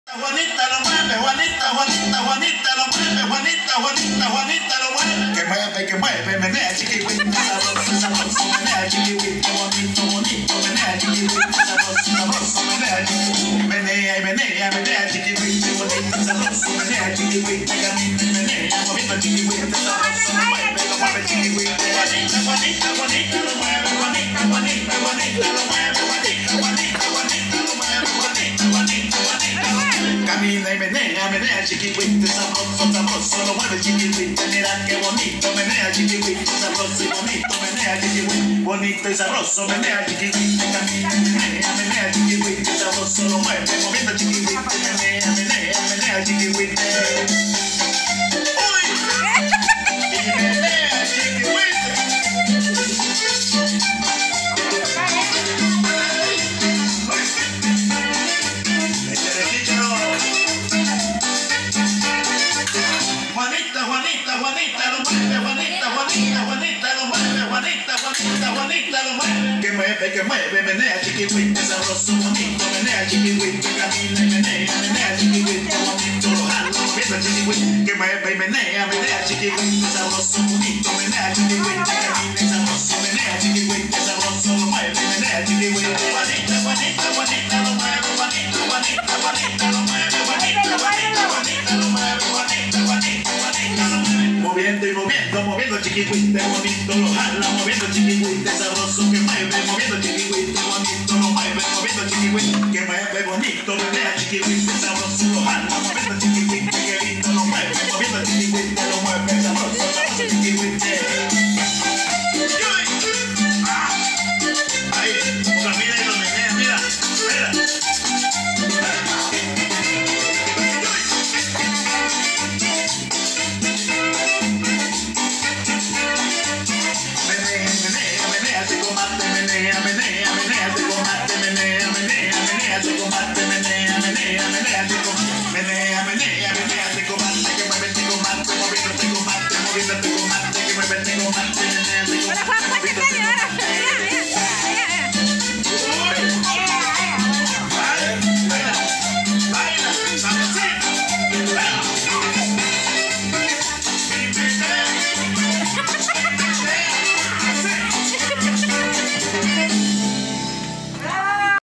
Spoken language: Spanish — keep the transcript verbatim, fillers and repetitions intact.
Juanita lo mueve, Juanita, Juanita, Juanita lo mueve, Juanita, Juanita, Juanita lo mueve. Que mueve, que mueve, menea chiquihuita, sabroso, sabroso, menea chiquihuita, bonito, bonito, menea chiquihuita, sabroso, sabroso, menea chiquihuita. Menea y menea, menea chiquihuita, bonito, sabroso, menea chiquihuita, camina y menea, moviendo chiquihuita, sabroso, lo mueve, lo mueve chiquihuita. Juanita, Juanita, Juanita lo mueve, Juanita, Juanita, Juanita lo mueve, Juanita, Juanita, Juanita lo mueve, Juanita, Juanita, Juanita lo mueve. Camina y menea, menea chiquihuita, sabroso, sabroso, lo mueve chiquihuita, mira qué bonito, menea chiquihuita, sabroso y bonito, menea chiquihuita, bonito y sabroso, menea chiquihuita, camina y menea, menea chiquihuita, sabroso, lo mueve, moviendo chiquihuita, menea, menea, menea chiquihuita. Juanita, Juanita, Juanita lo mueve, Juanita, Juanita, Juanita lo mueve, Juanita, Juanita, Juanita lo mueve. Que mueve, que mueve, menea chiquihuita, sabroso, bonito, menea chiquihuita, camina y menea, menea chiquihuita, bonito, lo jalo, moviendo chiquihuita. Que mueve y menea, menea chiquihuita, sabroso, bonito, menea chiquihuita, camina y sabroso, menea chiquihuita, sabroso, lo mueve, menea chiquihuita. Juanita, Juanita, Juanita lo mueve, Juanita, Juanita, Juanita lo mueve, Juanita, Juanita, Juanita lo mueve, Juanita, Juanita. Moviendo y moviendo, moviendo chiquihuite, bonito lo jala, moviendo chiquihuite, sabroso que mueve, moviendo chiquihuite, bonito lo mueve, moviendo chiquihuite, que mueve, bonito, menea chiquihuite, sabroso lo jala, moviendo chiquihuite, que lindo lo mueve, moviendo chiquihuite, lo mueve, sabroso, sabroso chiquihuite. Ahí, camina y lo menea, mira, mira. Menea, menea, tengo mate, que mueve, tengo mate, que mueve, tengo mate, menea,